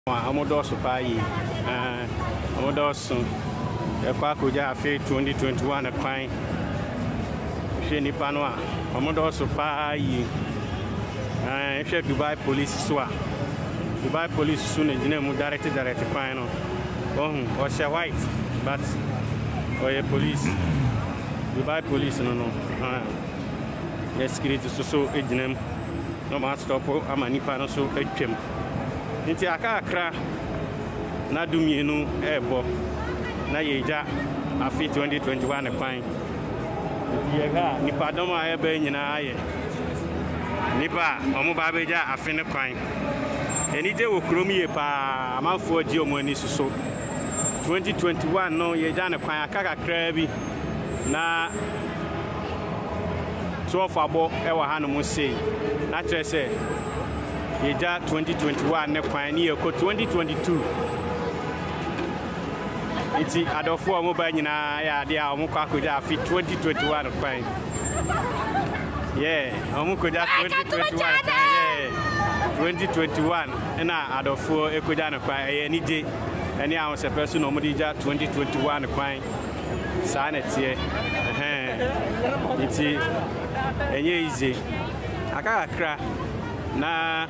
Amodoso Pai, Amodoso, Aquacuja Afe 2021 Pine, Sheni Panoa, Amodoso Pai, Dubai Police Swa, Dubai Police soon, direct Pine, or Sha White, but or police, Dubai Police, no, yes, create so agent, no matter stop, I'm a Nipano so agent. Nti akakra na dumienu ebo na yeja afi 2021 kwan yega nipa dom a ebe nyina aye nipa omo ba beja afi ne kwan enije wo krom ye pa amanfo agi omo ani suso 2021 no yeja ne kwan akakra bi na 12 abo ewa hanu mo sei na trese Yeja 2021 ne kwani yeko 2022 iti adofo omo ba nyina ya de a omo kwakoja afi 2021 kwan omo koja 2021 2021 na adofo ekoja ne kwan nije eni a se person no modija 2021 kwan sa na tie iti enye ize akakra na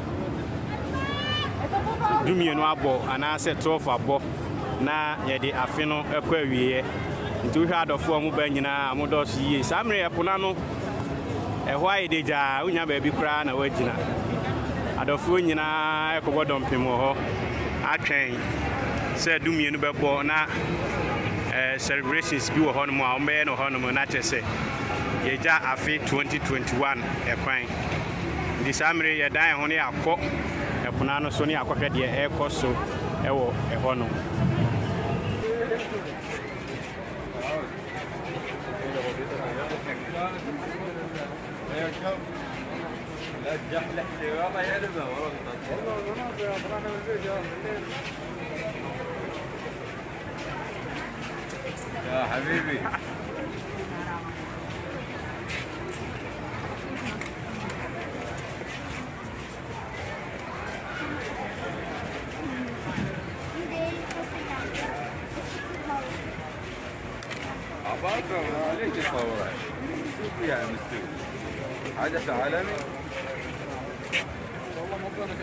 dumienu abo anase 12 abo na yede afe no ekwa wiye nti wo hwa adofo mu ba nyina amodoso yi samre epona no ehwa ideja unya ba bi kura na wagina adofo nyina ekobodom pemo ho atwen se dumienu bebo na celebrations bi wo hono mu a ombe no hono mu na tese yeja afe 2021 ekwan di samre ye dan ho ne akọ epona no so ne akọhwe de ekoso ewo eho no يا حبيبي عليك تصور شوف يا مستوي حدث عالمي والله مبارك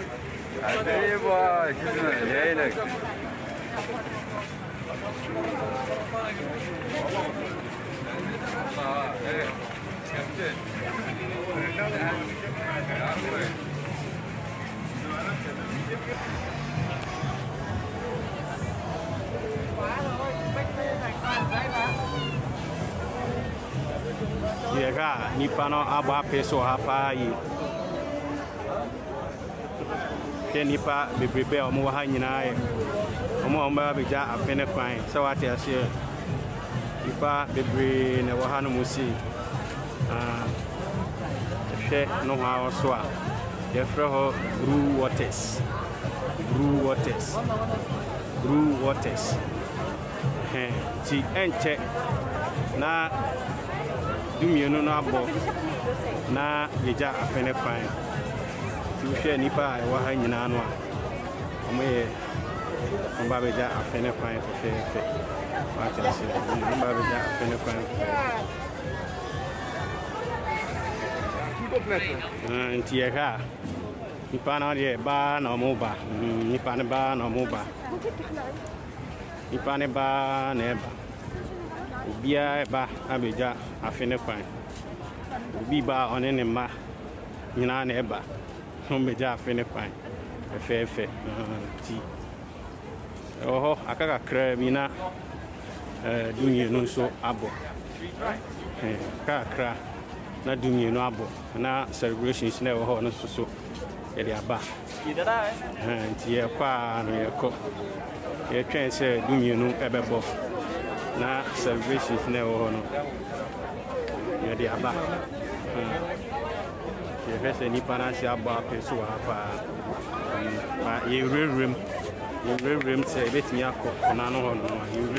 حبيبي شوفنا جاي لك كابتن yega nipano aba peso hapa yi ke nipa bebrebe omo wa nyina ye omo beja afene kwan se wate ase nipa bebre na wa hanu musi hwe no ha oso a ye frɛ ho Blue Waters ti enche na dumienu no abo na yeja afene kwan ti hwe nipa wa ha nyina no a omo ye omba beja afene kwan fe wate ase omba beja afene kwan nti ye ka nipa na de ba na omo ba nipa ne ba na omo ba nipa ne ba na eba bia ba abeja afene kwan obi ba one ne ma nyina na eba beja afene kwan efe ti oho akaka kra bi na dumienu so abo kakra na dumienu abo na celebrations na oho no so yede aba nti ye kwa no ye ko ye twen se dumienu ebebo na celebrations na wo no yede aba ye fese ni pana si aba peso hapa ye rem se betimi akọ na no ho no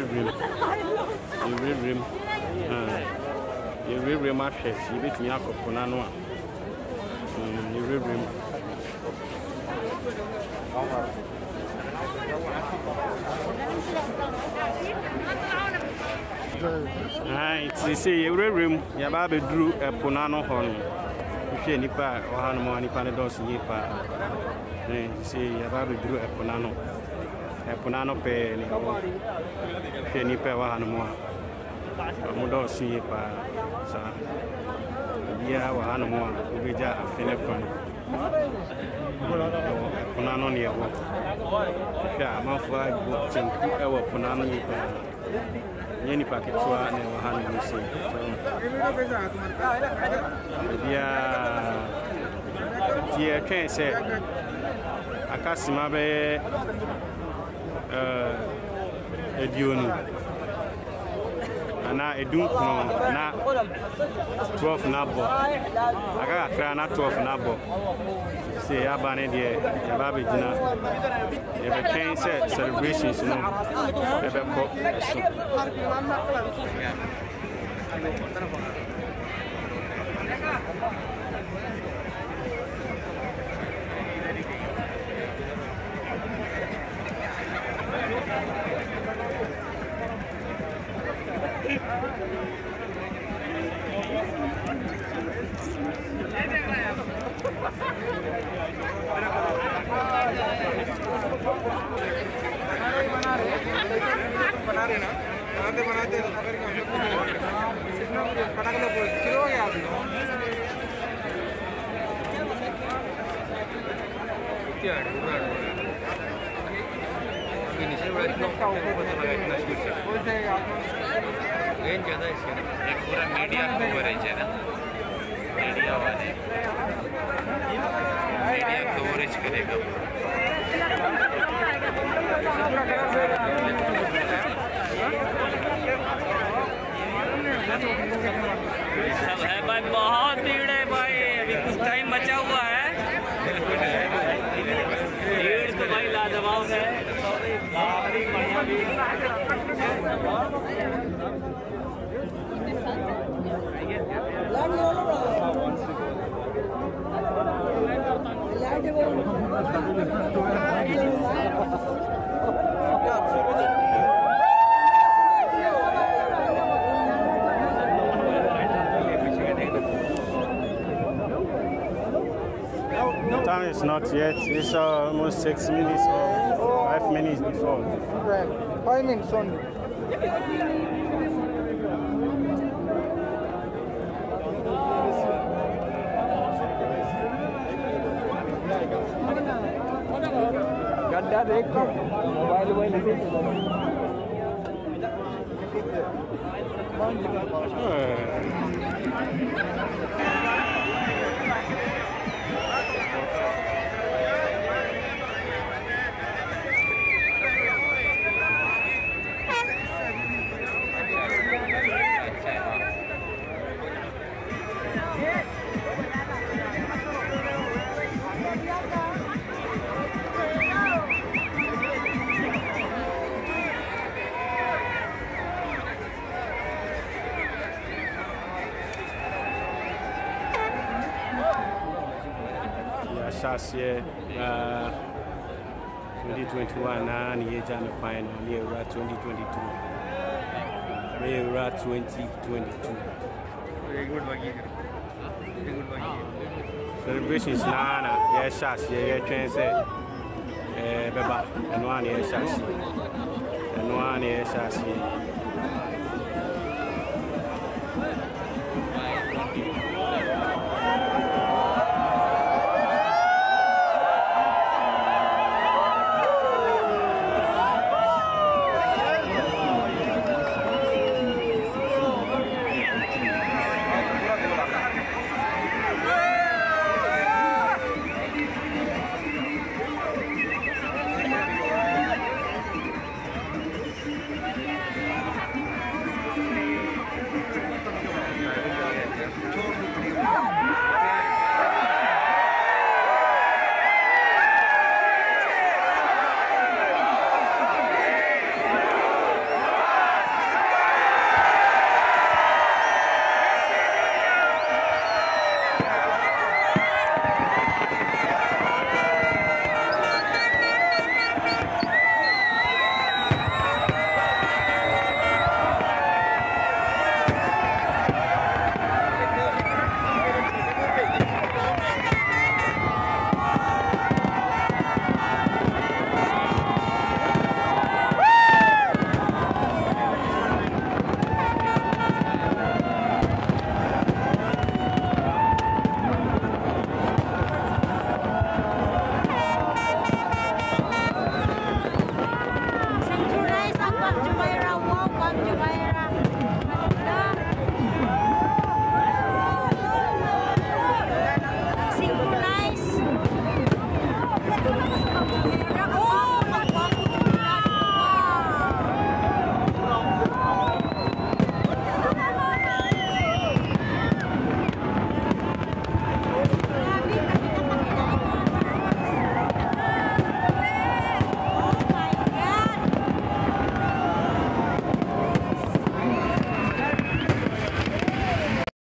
ye rem ahwe si betimi akọ na no a ye rem It's say room, Yababe drew a Ponano horn. If you nipa or Hanamo, Nipanados, Nipa. Say Yababe drew a Ponano pen, Nipa or Hanamo. Modos, Nipa, Yah or Hanamo, Ubija, Philipon. Ponano near work. Yeah, Mafua, Ponano Nipa. Any packet to our hand, you see. Yeah, can't say. I can't see my bed. A dune. And now a dune, not 12 nabo. I got a crown, not 12 nabo. Say, I banned the Baby dinner. Never can't say celebrations, no. Never pop. पूरा media coverage है ना media वाले media coverage करेगा सब है भाई बहुत भीड़ है भाई अभी कुछ टाइम बचा हुआ है भीड़ तो भाई लाजवाब है बढ़िया भीड़ Time is not yet. It's almost 6 minutes or 5 minutes before. 5 minutes only. Got that mobile Last year, 2021, and the age and the final, near 2022. Near 2022. Very good working. Very good working. Celebrations, Nana, yes, yeah, transit, Beba, and one, yes, and one, yes,